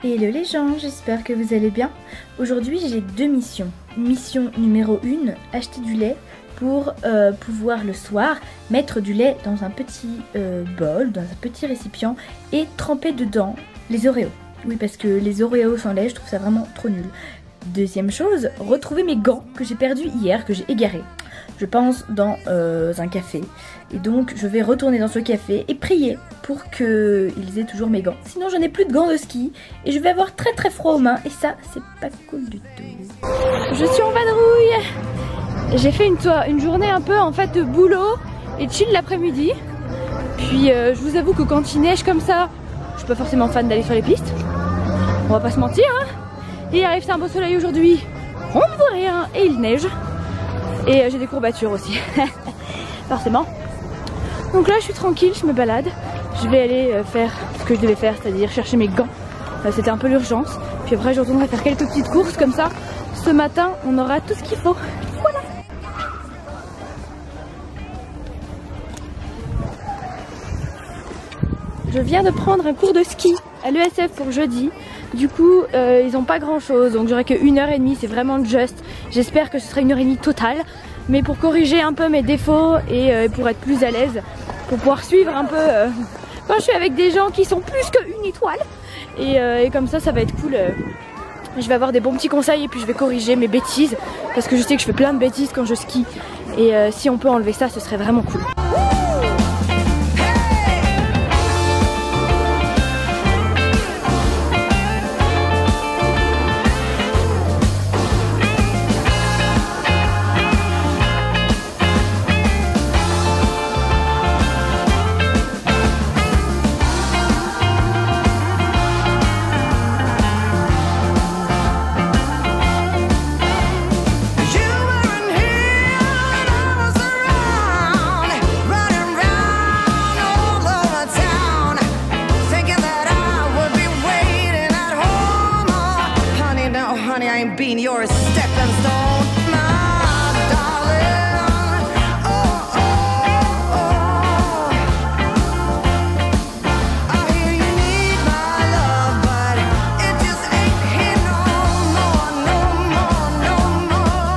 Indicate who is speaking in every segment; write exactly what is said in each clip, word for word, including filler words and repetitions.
Speaker 1: Hello les gens, j'espère que vous allez bien. Aujourd'hui j'ai deux missions. Mission numéro un, acheter du lait pour euh, pouvoir le soir mettre du lait dans un petit euh, bol, dans un petit récipient et tremper dedans les Oreos. Oui, parce que les Oreos sans lait, je trouve ça vraiment trop nul. Deuxième chose, retrouver mes gants que j'ai perdus hier, que j'ai égarés. Je pense dans euh, un café. Et donc je vais retourner dans ce café et prier pour qu'ils aient toujours mes gants. Sinon je n'ai plus de gants de ski et je vais avoir très très froid aux mains et ça c'est pas cool du tout. Je suis en vadrouille. J'ai fait une, une journée un peu en fait de boulot et chill l'après-midi. Puis euh, je vous avoue que quand il neige comme ça, je suis pas forcément fan d'aller sur les pistes. On va pas se mentir hein. Et il arrive c'est un beau soleil aujourd'hui. On ne voit rien et il neige. Et euh, j'ai des courbatures aussi. Forcément. Donc là je suis tranquille, je me balade. Je vais aller euh, faire ce que je devais faire, c'est-à-dire chercher mes gants. Euh, C'était un peu l'urgence. Puis après je retournerai faire quelques petites courses comme ça. Ce matin on aura tout ce qu'il faut. Voilà. Je viens de prendre un cours de ski à l'E S F pour jeudi. Du coup euh, ils n'ont pas grand chose, donc j'aurai que une heure et demie, c'est vraiment juste. J'espère que ce sera une heure et demie totale. Mais pour corriger un peu mes défauts et euh, pour être plus à l'aise, pour pouvoir suivre un peu euh, quand je suis avec des gens qui sont plus qu'une étoile. Et, euh, et comme ça, ça va être cool. Euh, je vais avoir des bons petits conseils et puis je vais corriger mes bêtises. Parce que je sais que je fais plein de bêtises quand je skie. Et euh, si on peut enlever ça, ce serait vraiment cool.
Speaker 2: Honey, I ain't been your stepping stone, my darling. Oh, oh, oh. I hear you need my love, but it just ain't here no more, no more, no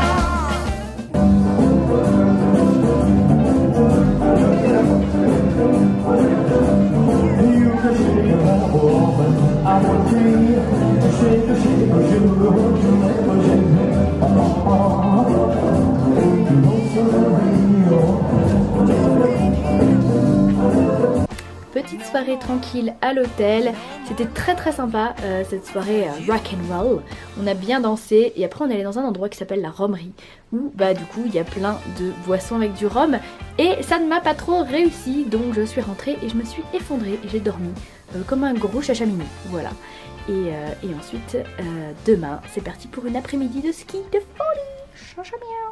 Speaker 1: Petite soirée tranquille à l'hôtel, c'était très très sympa euh, cette soirée euh, rock and roll. On a bien dansé et après on est allé dans un endroit qui s'appelle la Romerie où bah du coup il y a plein de boissons avec du rhum et ça ne m'a pas trop réussi, donc je suis rentrée et je me suis effondrée et j'ai dormi euh, comme un gros chachamini, voilà. Et, euh, et ensuite euh, demain c'est parti pour une après-midi de ski de folie. Chachamia.